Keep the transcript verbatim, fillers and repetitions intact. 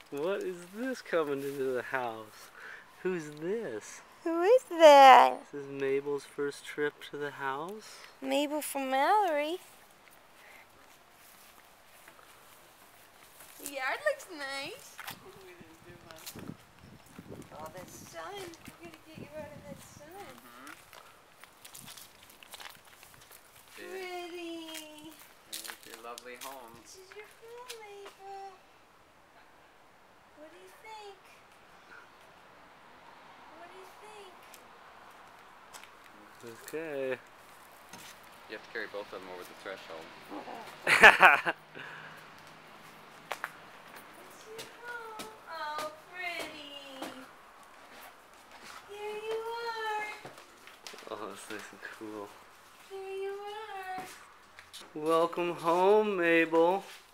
What is this coming into the house? Who's this? Who is that? This is Mabel's first trip to the house. Mabel from Mallory. The yard looks nice. Oh, that sun. We're going to get you out of that sun. Mm-hmm. Pretty. There's your lovely home. This is your home, Mabel. What do you think? What do you think? Okay. You have to carry both of them over the threshold. It's your home. Oh, pretty. Here you are. Oh, that's nice and cool. Here you are. Welcome home, Mabel.